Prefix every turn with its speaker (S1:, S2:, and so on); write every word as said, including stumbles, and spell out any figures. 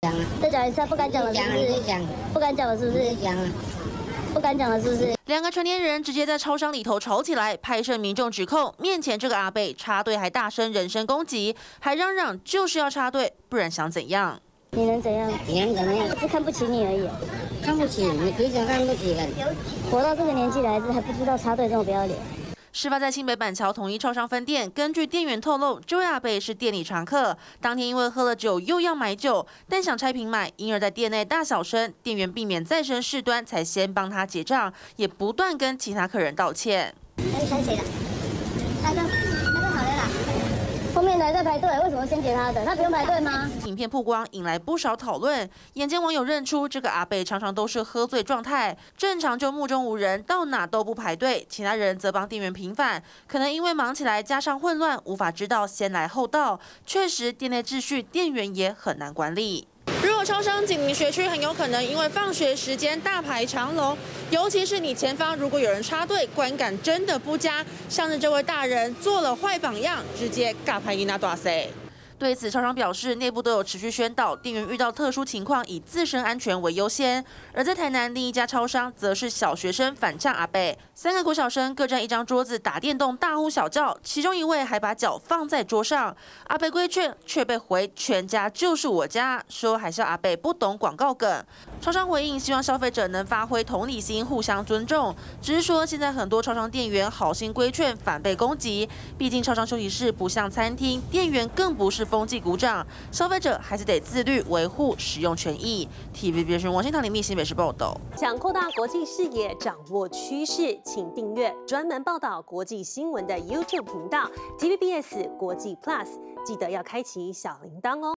S1: 讲啊，
S2: 再讲一次，不敢讲了是不是？
S1: 讲，
S2: 不敢讲了是不是？
S1: 讲啊，
S2: 不敢讲了是不是？
S3: 两个成年人直接在超商里头吵起来，拍摄民众指控面前这个阿伯插队还大声人身攻击，还嚷嚷就是要插队，不然想怎样？
S2: 你能怎样？
S1: 你能怎么样？
S2: 我只看不起你而已。
S1: 看不起你，凭什么看不起人？
S2: 活到这个年纪了，还是还不知道插队这么不要脸。
S3: 事发在新北板桥统一超商分店，根据店员透露，这位阿伯是店里常客，当天因为喝了酒又要买酒，但想拆瓶买，因而在店内大小声，店员避免再生事端，才先帮他结账，也不断跟其他客人道歉。
S2: 那你猜谁的？那个，那个好的啦。后面的在排队，为什么先结他的？他不用排队吗？
S3: 影片曝光引来不少讨论，眼尖网友认出这个阿伯常常都是喝醉状态，正常就目中无人，到哪都不排队，其他人则帮店员平反，可能因为忙起来加上混乱，无法知道先来后到。确实，店内秩序店员也很难管理。如果超商紧邻学区，很有可能因为放学时间大排长龙，尤其是你前方如果有人插队，观感真的不佳。像是这位大人做了坏榜样，直接尬拍伊那大塞。对此，超商表示，内部都有持续宣导，店员遇到特殊情况以自身安全为优先。而在台南另一家超商，则是小学生反呛阿伯，三个国小生各占一张桌子打电动，大呼小叫，其中一位还把脚放在桌上。阿伯规劝，却被回全家就是我家，说还是阿伯不懂广告梗。超商回应，希望消费者能发挥同理心，互相尊重。只是说，现在很多超商店员好心规劝，反被攻击。毕竟超商休息室不像餐厅，店员更不是风纪股长，消费者还是得自律，维护使用权益。T V B 新闻王新堂、林密新北市报道。
S4: 想扩大国际视野，掌握趋势，请订阅专门报道国际新闻的 YouTube 频道 T V B S 国际 Plus， 记得要开启小铃铛哦。